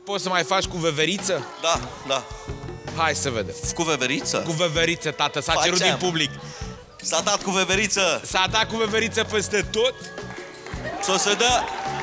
Poți să mai faci cu veveriță? Da, da. Hai să vedem. Cu veveriță? Cu veveriță, tată, s-a cerut din public. S-a dat cu veveriță. S-a dat cu veveriță peste tot. S-o să dă.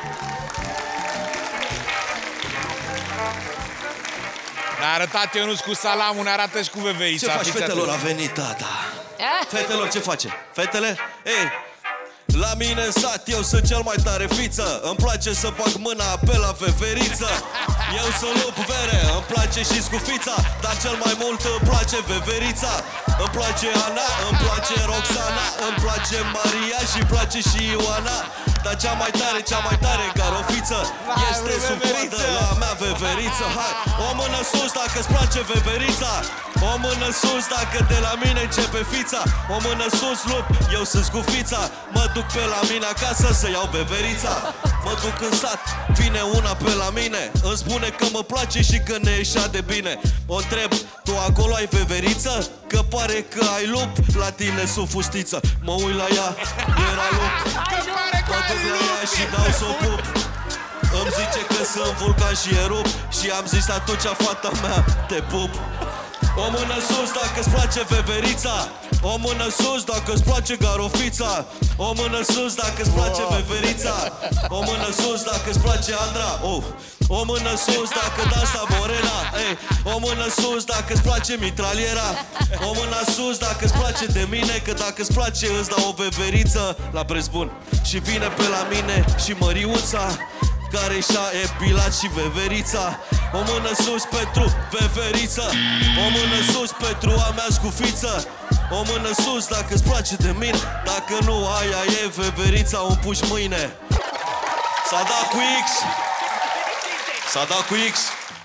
Ne-a arătat Ionuț cu salamul, ne arată și cu veverița. Ce faci, fetelor? A venit tata. Fetelor, ce face? Fetele? Ei, la mine în sat eu sunt cel mai tare fiță. Îmi place să bag mâna pe la veveriță. Eu sunt lup vere, îmi place și scufița, dar cel mai mult îmi place veverița. Îmi place Ana, îmi place Roxana, îmi place Maria și îmi place și Ioana. Dar cea mai tare garofiță este sub coadă la mea veveriță. Hai, o mână sus dacă îți place veverița. O mână sus dacă de la mine începe fița. O mână sus, lup, eu sunt scufița. Mă duc pe la mine acasă să iau veverița. Mă duc în sat, vine una pe la mine, îmi spune că mă place și că ne ieșea de bine. O întreb, tu acolo ai veveriță? Că pare că ai lup la tine sub fustiță. Mă uit la ea, era lup. Mă duc la ea și dau s-o pup. Îmi zice că sunt vulcan și e rup. Și am zis atunci, fata mea, te pup. O mână sus dacă îți place veverița. O mână sus dacă îți place garofița. O mână sus dacă îți place veverița. O mână sus dacă îți place Andra. O mână sus dacă dansa morena. Ei, o mână sus dacă îți place mitraliera. O mână sus dacă îți place de mine. Că dacă îți place îți dau o veveriță la preț bun. Și vine pe la mine și Măriuța, care și-a epilat și veverița. O mână sus pentru veveriță. O mână sus pentru a mea scufiță. O mână sus dacă îți place de mine. Dacă nu, aia e veverița, o împuși mâine. S-a dat cu X. S-a dat cu X.